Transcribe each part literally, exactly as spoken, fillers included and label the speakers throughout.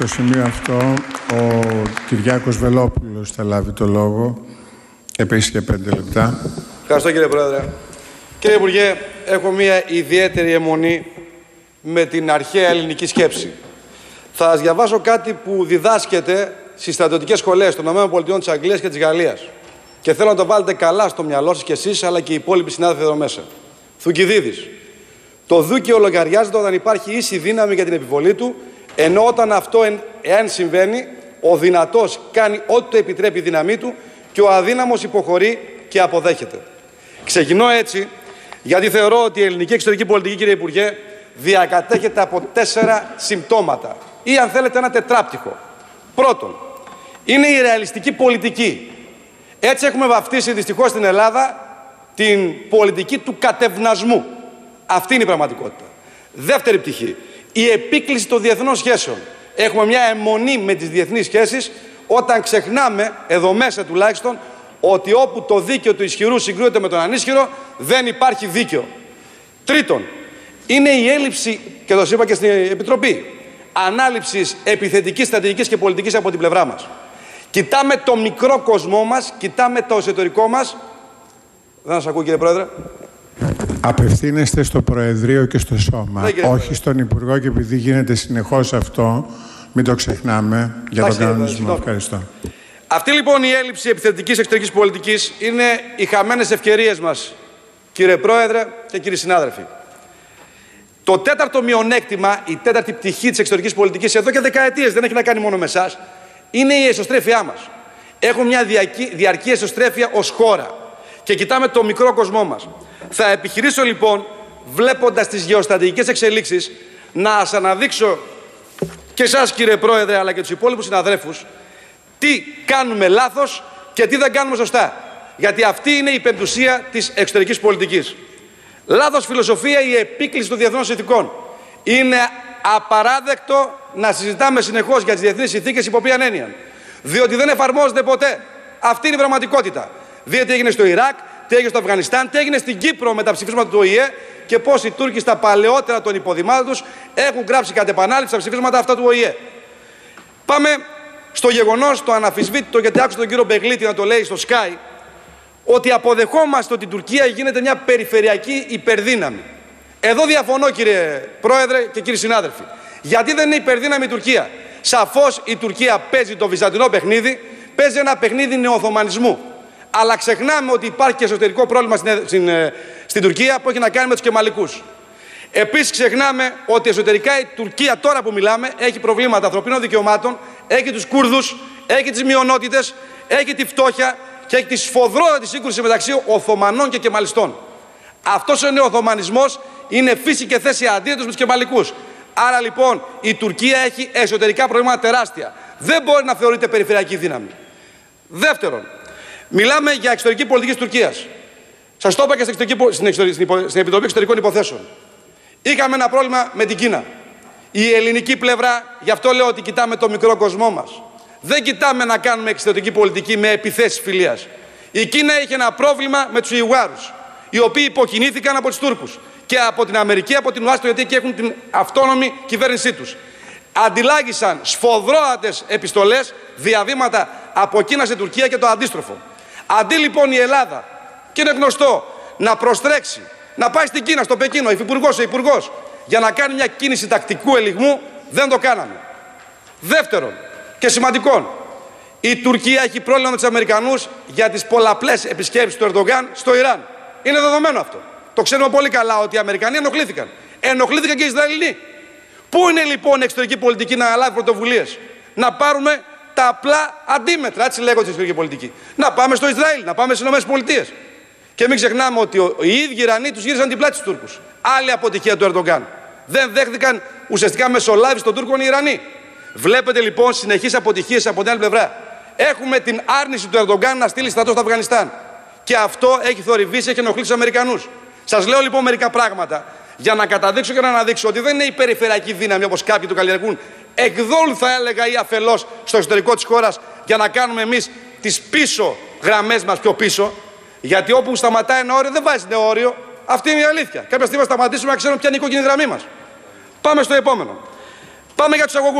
Speaker 1: Στο σημείο αυτό, ο Κυριάκος Βελόπουλος θα λάβει το λόγο. Επίσης και πέντε λεπτά.
Speaker 2: Ευχαριστώ, κύριε Πρόεδρε. Κύριε Υπουργέ, έχω μία ιδιαίτερη αιμονή με την αρχαία ελληνική σκέψη. Θα σας διαβάσω κάτι που διδάσκεται στις στρατιωτικές σχολές των ΗΠΑ, της Αγγλίας και της Γαλλίας. Και θέλω να το βάλετε καλά στο μυαλό σας κι εσείς, αλλά και οι υπόλοιποι συνάδελφοι εδώ μέσα. Θουκυδίδης. Το δίκαιο λογαριάζεται όταν υπάρχει ίση δύναμη για την επιβολή του, ενώ όταν αυτό, εάν συμβαίνει, ο δυνατός κάνει ό,τι το επιτρέπει η δύναμή του και ο αδύναμος υποχωρεί και αποδέχεται. Ξεκινώ έτσι, γιατί θεωρώ ότι η ελληνική εξωτερική πολιτική, κύριε Υπουργέ, διακατέχεται από τέσσερα συμπτώματα. Ή, αν θέλετε, ένα τετράπτυχο. Πρώτον, είναι η ρεαλιστική πολιτική. Έτσι έχουμε βαφτίσει δυστυχώς στην Ελλάδα την πολιτική του κατευνασμού. Αυτή είναι η πραγματικότητα. Δεύτερη πτυχή, η επίκληση των διεθνών σχέσεων. Έχουμε μια αιμονή με τις διεθνείς σχέσεις όταν ξεχνάμε, εδώ μέσα τουλάχιστον, ότι όπου το δίκαιο του ισχυρού συγκρούεται με τον ανίσχυρο, δεν υπάρχει δίκαιο. Τρίτον, είναι η έλλειψη, και το είπα και στην Επιτροπή, ανάληψης επιθετικής, στρατηγικής και πολιτικής από την πλευρά μας. Κοιτάμε το μικρό κοσμό μας, κοιτάμε το εσωτερικό μας. Δεν σας ακούω, κύριε Πρόεδρε.
Speaker 1: Απευθύνεστε στο Προεδρείο και στο Σώμα, ναι, όχι στον Υπουργό, και επειδή γίνεται συνεχώς αυτό, μην το ξεχνάμε για τον κανονισμό. Ευχαριστώ.
Speaker 2: Αυτή λοιπόν η έλλειψη επιθετικής εξωτερικής πολιτικής είναι οι χαμένες ευκαιρίες μας, κύριε Πρόεδρε και κύριοι συνάδελφοι. Το τέταρτο μειονέκτημα, η τέταρτη πτυχή της εξωτερικής πολιτικής, εδώ και δεκαετίες, δεν έχει να κάνει μόνο με εσάς, είναι η εσωστρέφειά μας. Έχουμε μια διαρκή εσωστρέφεια ως χώρα και κοιτάμε το μικρό κοσμό μας. Θα επιχειρήσω λοιπόν, βλέποντας τις γεωστρατηγικές εξελίξεις, να σας αναδείξω και εσάς, κύριε Πρόεδρε, αλλά και τους υπόλοιπους συναδέλφους, τι κάνουμε λάθος και τι δεν κάνουμε σωστά. Γιατί αυτή είναι η πεμπτουσία της εξωτερικής πολιτικής. Λάθος φιλοσοφία, η επίκληση των διεθνών συνθηκών. Είναι απαράδεκτο να συζητάμε συνεχώς για τις διεθνείς συνθήκες υπό ποιαν έννοια. Διότι δεν εφαρμόζεται ποτέ. Αυτή είναι η πραγματικότητα. Δείτε τι έγινε στο Ιράκ, τι έγινε στο Αφγανιστάν, τι έγινε στην Κύπρο με τα ψηφίσματα του Ο Η Ε και πώς οι Τούρκοι στα παλαιότερα των υποδημάτων τους έχουν γράψει κατ' επανάληψη τα ψηφίσματα αυτά του Ο Η Ε. Πάμε στο γεγονός, το αναμφισβήτητο, γιατί άκουσα τον κύριο Μπεγλίτη να το λέει στο Sky, ότι αποδεχόμαστε ότι η Τουρκία γίνεται μια περιφερειακή υπερδύναμη. Εδώ διαφωνώ, κύριε Πρόεδρε και κύριοι συνάδελφοι. Γιατί δεν είναι υπερδύναμη η Τουρκία? Σαφώς η Τουρκία παίζει το βυζαντινό παιχνίδι, παίζει ένα παιχνίδι νεοοθωμανισμού. Αλλά ξεχνάμε ότι υπάρχει και εσωτερικό πρόβλημα στην, στην, στην Τουρκία που έχει να κάνει με τους Κεμαλικούς. Επίσης ξεχνάμε ότι εσωτερικά η Τουρκία, τώρα που μιλάμε, έχει προβλήματα ανθρωπίνων δικαιωμάτων, έχει τους Κούρδους, έχει τις μειονότητες, έχει τη φτώχεια και έχει τη σφοδρότατη σύγκρουση μεταξύ Οθωμανών και Κεμαλιστών. Αυτός ο νεοοθωμανισμός είναι φύση και θέση αντίθετος με τους Κεμαλικούς. Άρα λοιπόν η Τουρκία έχει εσωτερικά προβλήματα τεράστια. Δεν μπορεί να θεωρείται περιφερειακή δύναμη. Δεύτερον, μιλάμε για εξωτερική πολιτική της Τουρκίας. Σας το είπα και στην, εξωτερική, στην Επιτροπή Εξωτερικών Υποθέσεων. Είχαμε ένα πρόβλημα με την Κίνα. Η ελληνική πλευρά, γι' αυτό λέω ότι κοιτάμε το μικρό κοσμό μας. Δεν κοιτάμε να κάνουμε εξωτερική πολιτική με επιθέσεις φιλίας. Η Κίνα είχε ένα πρόβλημα με τους Ιουάρους, οι οποίοι υποκινήθηκαν από τους Τούρκους και από την Αμερική, από την Ουάσιγκτον, γιατί εκεί έχουν την αυτόνομη κυβέρνησή τους. Αντιλάγησαν σφοδρότατες επιστολές, διαβήματα από Κίνα σε Τουρκία και το αντίστροφο. Αντί λοιπόν η Ελλάδα, και είναι γνωστό, να προστρέξει, να πάει στην Κίνα, στο Πεκίνο, ο υφυπουργός, ο υπουργός, για να κάνει μια κίνηση τακτικού ελιγμού, δεν το κάναμε. Δεύτερον, και σημαντικό, η Τουρκία έχει πρόβλημα με τους Αμερικανούς για τις πολλαπλές επισκέψεις του Ερντογάν στο Ιράν. Είναι δεδομένο αυτό. Το ξέρουμε πολύ καλά ότι οι Αμερικανοί ενοχλήθηκαν. Ενοχλήθηκαν και οι Ισραηλινοί. Πού είναι λοιπόν η εξωτερική πολιτική να λάβει πρωτοβουλίες? Να πάρουμε τα απλά αντίμετρα, έτσι λέγονται στην εξωτερική πολιτική. Να πάμε στο Ισραήλ, να πάμε στις ΗΠΑ. Και μην ξεχνάμε ότι οι ίδιοι Ιρανοί τους γύρισαν την πλάτη στους Τούρκους. Άλλη αποτυχία του Ερντογάν. Δεν δέχτηκαν ουσιαστικά μεσολάβηση των Τούρκων οι Ιρανοί. Βλέπετε λοιπόν συνεχείς αποτυχίες από την άλλη πλευρά. Έχουμε την άρνηση του Ερντογάν να στείλει στρατό στο Αφγανιστάν. Και αυτό έχει θορυβήσει, έχει ενοχλήσει τους Αμερικανούς. Σας λέω λοιπόν μερικά πράγματα για να καταδείξω και να αναδείξω ότι δεν είναι η περιφερειακή δύναμη όπως κάποιοι του καλλιεργούν, εκδόλου θα έλεγα ή αφελώς στο εξωτερικό της χώρας, για να κάνουμε εμείς τις πίσω γραμμές μας πιο πίσω. Γιατί όπου σταματάει ένα όριο δεν βάζει νέο όριο. Αυτή είναι η αλήθεια. Κάποια στιγμή θα σταματήσουμε να ξέρουμε ποια είναι η κόκκινη γραμμή μας. Πάμε στο επόμενο. Πάμε για τους αγωγούς.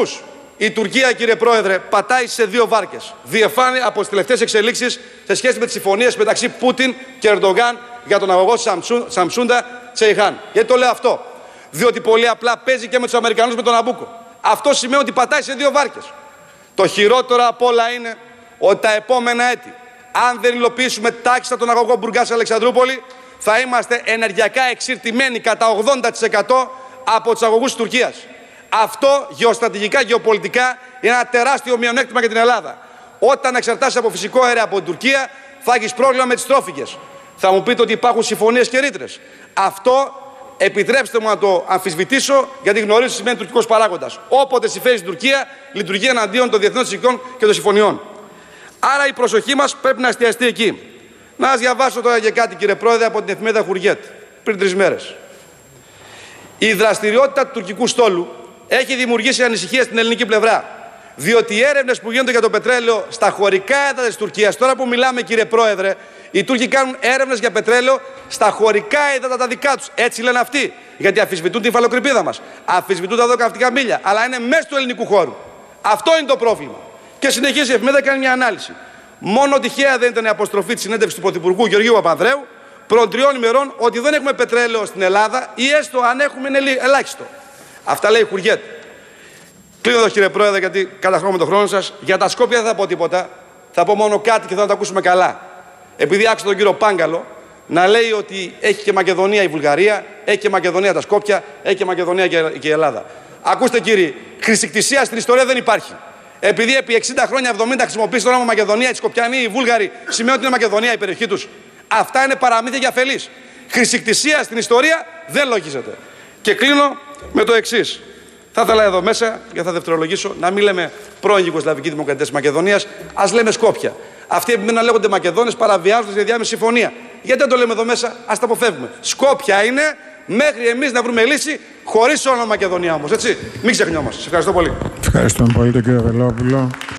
Speaker 2: η Τουρκία, κύριε Πρόεδρε, πατάει σε δύο βάρκες. Διεφάνει από τις τελευταίες εξελίξεις σε σχέση με τις συμφωνίες μεταξύ Πούτιν και Ερντογάν για τον αγωγό Σαμσούντα Τσεϊχάν. Γιατί το λέω αυτό? Διότι πολύ απλά παίζει και με τους Αμερικανούς με τον Ναμπούκο. Αυτό σημαίνει ότι πατάει σε δύο βάρκες. Το χειρότερο απ' όλα είναι ότι τα επόμενα έτη, αν δεν υλοποιήσουμε τάχιστα τον αγωγό Μπουργκάς-Αλεξανδρούπολη, θα είμαστε ενεργειακά εξηρτημένοι κατά ογδόντα τοις εκατό από τους αγωγούς της Τουρκίας. Αυτό γεωστρατηγικά, γεωπολιτικά είναι ένα τεράστιο μειονέκτημα για την Ελλάδα. Όταν εξαρτάσαι από φυσικό αέριο από την Τουρκία, θα έχεις πρόβλημα με τις τρόφιγγες. Θα μου πείτε ότι υπάρχουν συμφωνίες και ρήτρες. Αυτό επιτρέψτε μου να το αμφισβητήσω, γιατί γνωρίζω τι σημαίνει τουρκικός παράγοντας. Όποτε συμφέρει στην Τουρκία, λειτουργεί εναντίον των διεθνών συνθηκών και των συμφωνιών. Άρα η προσοχή μας πρέπει να εστιαστεί εκεί. Να σας διαβάσω τώρα για κάτι, κύριε Πρόεδρε, από την εφημερίδα Χουριέτ, πριν τρεις μέρες. Η δραστηριότητα του τουρκικού στόλου έχει δημιουργήσει ανησυχία στην ελληνική πλευρά. Διότι οι έρευνες που γίνονται για το πετρέλαιο στα χωρικά έδατα της Τουρκίας, τώρα που μιλάμε, κύριε Πρόεδρε, οι Τούρκοι κάνουν έρευνες για πετρέλαιο στα χωρικά έδατα τα δικά τους. Έτσι λένε αυτοί. Γιατί αμφισβητούν την υφαλοκρηπίδα μας. Αμφισβητούν τα δώκα ναυτικά μίλια. Αλλά είναι μέσα του ελληνικού χώρου. Αυτό είναι το πρόβλημα. Και συνεχίζει η εφημερίδα, κάνει μια ανάλυση. Μόνο τυχαία δεν ήταν η αποστροφή της συνέντευξης του Πρωθυπουργού Γεωργίου Παπανδρέου προ τριών ημερών ότι δεν έχουμε πετρέλαιο στην Ελλάδα ή έστω αν έχουμε είναι ελάχιστο. Αυτά λέει η Χουριέτ. Κλείνω εδώ, κύριε Πρόεδρε, γιατί καταχρώνω με τον χρόνο σας. Για τα Σκόπια δεν θα πω τίποτα. Θα πω μόνο κάτι και θα το ακούσουμε καλά. Επειδή άκουσα τον κύριο Πάγκαλο να λέει ότι έχει και Μακεδονία η Βουλγαρία, έχει και Μακεδονία τα Σκόπια, έχει και Μακεδονία και η Ελλάδα. Ακούστε, κύριοι, χρησικτησία στην ιστορία δεν υπάρχει. Επειδή επί εξήντα χρόνια, εβδομήντα χρησιμοποιήσει το όνομα Μακεδονία, οι Σκοπιανοί, οι Βούλγαροι, σημαίνει ότι είναι Μακεδονία η περιοχή τους. Αυτά είναι παραμύθια για αφελείς. Χρησικτησία στην ιστορία δεν λογίζεται. Και κλείνω με το εξής. Θα ήθελα εδώ μέσα, και θα δευτερολογήσω, να μην λέμε πρώην Ιουγκοσλαβική Δημοκρατία της Μακεδονίας, ας λέμε Σκόπια. Αυτοί επιμένουν να λέγονται Μακεδόνες, παραβιάζοντας τη διάμεση συμφωνία. Γιατί δεν το λέμε εδώ μέσα, ας τα αποφεύγουμε. Σκόπια είναι, μέχρι εμείς να βρούμε λύση, χωρίς όνομα Μακεδονία όμως. Έτσι. Μην ξεχνιόμαστε. Σας ευχαριστώ πολύ.
Speaker 1: Ευχαριστούμε πολύ τον κύριο Βελόπουλο.